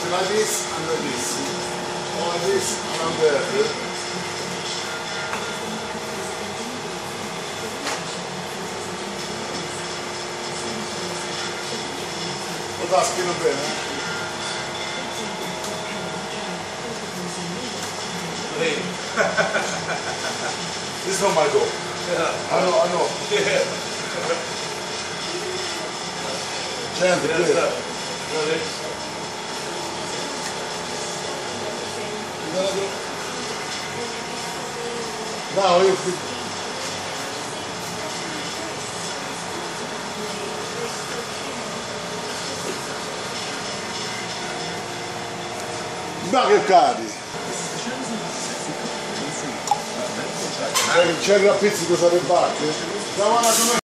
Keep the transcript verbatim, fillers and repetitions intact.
something like this and like this. Or like this and I'm there. Lo taschino bene. This is not my goal. Yeah. I know, I know. Yeah. Gente, yes, sir. Ready? No, io... Ma che cadi? C'è il pizzico sarebbe